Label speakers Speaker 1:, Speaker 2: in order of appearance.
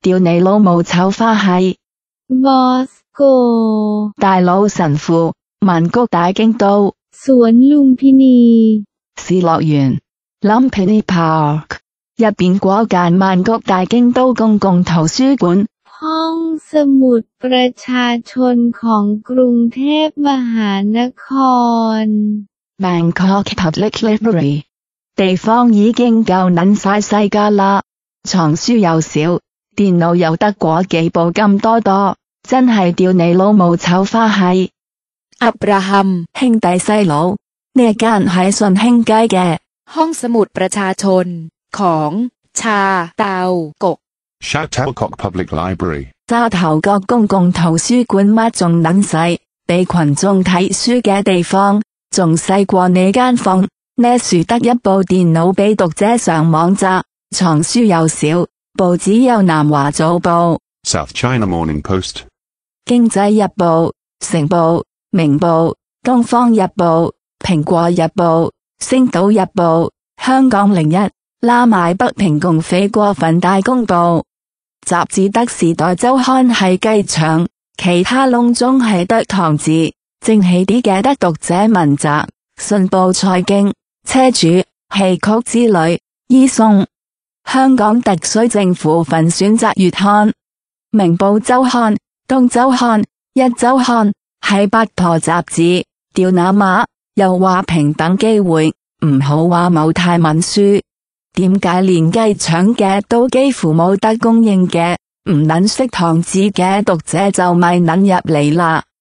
Speaker 1: 掉你老母丑花係
Speaker 2: Bosco
Speaker 1: 大佬神父，曼谷大京都
Speaker 2: สวนลุมพินี
Speaker 1: 市樂園 Lumpini Park 入邊嗰間曼谷大京都公共圖書館
Speaker 2: ห้องสมุดประชาชนของกรุงเทพมหานคร
Speaker 1: Bangkok Public Library 地方已經夠撚晒世界啦，藏書又少，電腦又得嗰幾部咁多，真係掉你老母丑花係
Speaker 3: อับราฮัม
Speaker 1: 兄弟細佬，呢間係順興街嘅
Speaker 3: ห้องสมุดประชาชนของชาเตากก
Speaker 4: Chautauquas Public Library
Speaker 1: 沙頭角公共圖書館乜仲撚細，俾群眾睇書嘅地方，仲細過你間房，呢樹得一部電腦俾讀者上網咋，藏書又少，報紙有南華早報、
Speaker 4: South China Morning Post
Speaker 1: 經濟日報、成報、明報、東方日報、蘋果日報、星島日報、香港01、拉埋北平共匪過分大公報。雜誌得時代週刊係雞腸，其他窿中係得唐字，正氣啲嘅得讀者文摘、信報財經、車主、戲曲之類，依送。香港特區政府份選擇月刊，明報週刊、東週刊、一週刊，係八婆雜誌，掉那馬，又話平等機會，唔好話冇泰文書。點解連雞腸嘅都幾乎冇得供應嘅，唔撚識唐字嘅讀者就咪撚入嚟啦？